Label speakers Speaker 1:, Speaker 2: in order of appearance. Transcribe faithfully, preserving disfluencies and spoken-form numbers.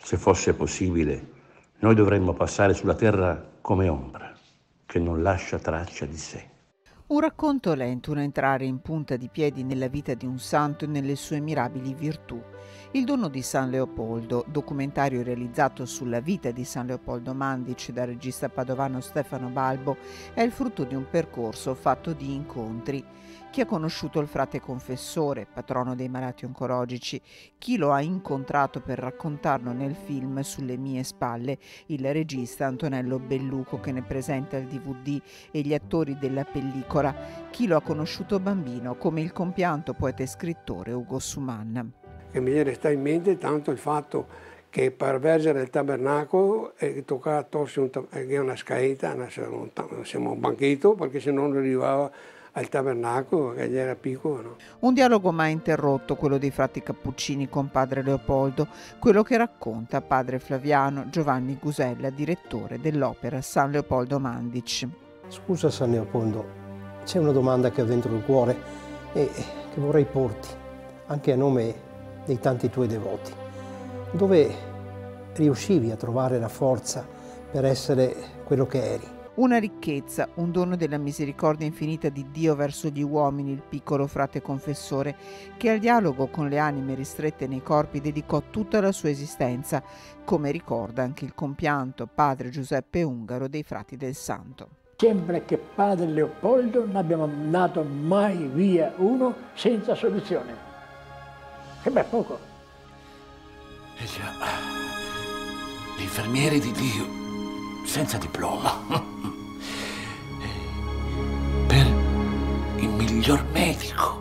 Speaker 1: Se fosse possibile, noi dovremmo passare sulla terra come ombra, che non lascia traccia di sé.
Speaker 2: Un racconto lento, un entrare in punta di piedi nella vita di un santo e nelle sue mirabili virtù. Il dono di San Leopoldo, documentario realizzato sulla vita di San Leopoldo Mandic dal regista padovano Stefano Balbo, è il frutto di un percorso fatto di incontri. Chi ha conosciuto il frate confessore, patrono dei malati oncologici, chi lo ha incontrato per raccontarlo nel film Sulle mie spalle, il regista Antonello Belluco che ne presenta il D V D e gli attori della pellicola, chi lo ha conosciuto bambino come il compianto poeta e scrittore Ugo Sumann.
Speaker 3: E mi resta in mente tanto il fatto che per vergere il tabernacolo eh, toccava torsi un, eh, una scaetta, siamo un banchetto perché se non arrivava al tabernacolo, che gli era piccolo. No?
Speaker 2: Un dialogo mai interrotto, quello dei frati Cappuccini con padre Leopoldo, quello che racconta padre Flaviano Giovanni Gusella, direttore dell'opera San Leopoldo Mandic.
Speaker 4: Scusa San Leopoldo, c'è una domanda che ho dentro il cuore e che vorrei porti, anche a nome dei tanti tuoi devoti. Dove riuscivi a trovare la forza per essere quello che eri?
Speaker 2: Una ricchezza, un dono della misericordia infinita di Dio verso gli uomini, il piccolo frate confessore, che al dialogo con le anime ristrette nei corpi dedicò tutta la sua esistenza, come ricorda anche il compianto padre Giuseppe Ungaro dei Frati del Santo.
Speaker 5: Sembra che padre Leopoldo non abbia mandato mai via uno senza soluzione. Che beh, poco.
Speaker 6: Eh già, l'infermiere di Dio, senza diploma, per il miglior medico.